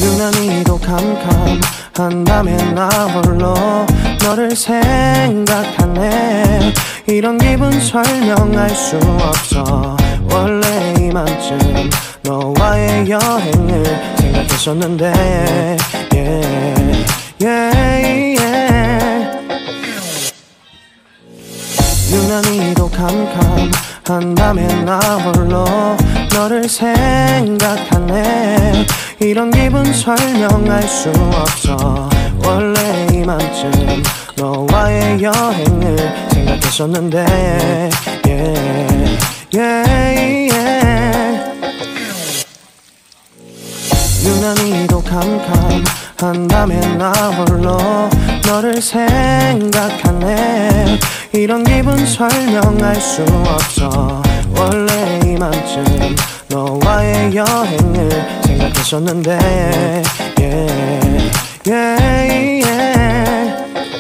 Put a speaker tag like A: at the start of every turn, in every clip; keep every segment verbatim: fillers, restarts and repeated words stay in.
A: 유난히도 캄캄한 밤에 나 홀로 너를 생각하네. 이런 기분 설명할 수 없어. 원래 이맘쯤 너와의 여행을 생각했었는데 yeah, yeah, yeah. 유난히도 캄캄한 밤에 나 홀로 너를 생각하네. 이런 기분 설명할 수 없어. 원래 이맘쯤 너와의 여행을 생각했었는데 yeah, yeah, yeah. 유난히도 캄캄한 밤에 나 홀로 너를 생각하네. 이런 기분 설명할 수 없어. 원래 이맘쯤 너와의 여행을 생각했었는데 yeah, yeah, yeah.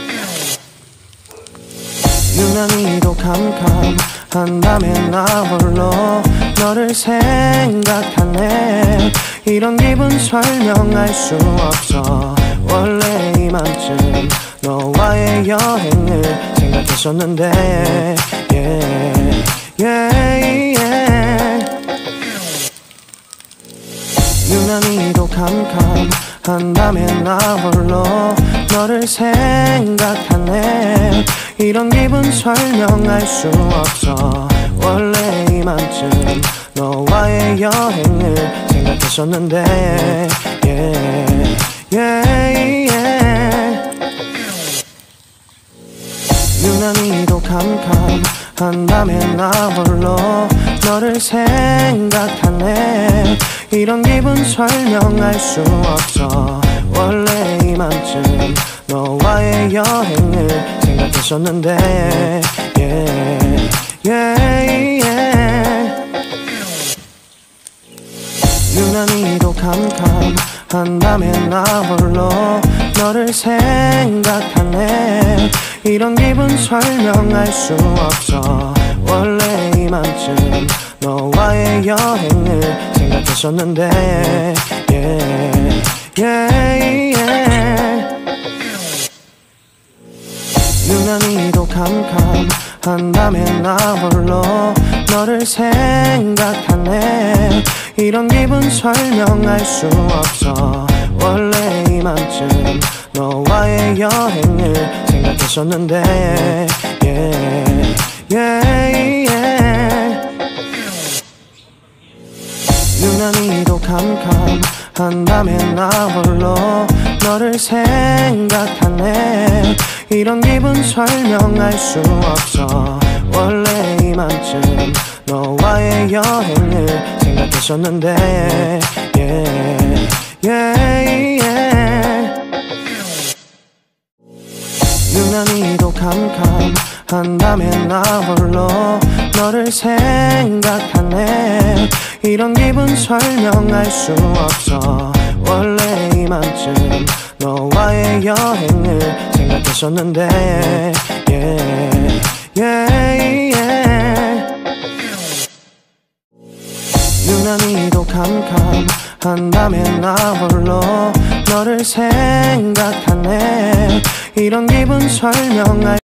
A: 유난히도 캄캄한 밤에 나 홀로 너를 생각하네. 이런 기분 설명할 수 없어. 원래 이맘쯤 너와의 여행을 생각했었는데 yeah, yeah, yeah. 유난히도 캄캄한 밤에 나 홀로 너를 생각하네. 이런 기분 설명할 수 없어. 원래 이맘쯤 너와의 여행을 생각했었는데 yeah, yeah, yeah. 유난히도 캄캄한 밤에 나 홀로 너를 생각하네. 이런 기분 설명할 수 없어. 원래 이맘쯤 너와의 여행을 생각했었는데 yeah, yeah, yeah. 유난히도 캄캄한 밤에 나 홀로 너를 생각하네. 이런 기분 설명할 수 없어. 원래 이맘쯤 너와의 여행을 생각했었는데 yeah, yeah, yeah. 유난히도 캄캄한 밤에 나 홀로 너를 생각하네. 이런 기분 설명할 수 없어. 원래 이맘쯤 너와의 여행을 생각했었는데 yeah, yeah, yeah. 유난히도 캄캄한 밤에 나 홀로 너를 생각하네. 이런 기분 설명할 수 없어. 원래 이맘쯤 너와의 여행을 생각했었는데 yeah, yeah, yeah. 유난히도 캄캄한 밤에 나 홀로 너를 생각하네. 이런 기분 설명할 수 없어. 원래 이맘쯤 너와의 여행을 생각했었는데 yeah, yeah, yeah. 유난히도 캄캄한 밤에 나 홀로 너를 생각하네. 이런 기분 설명할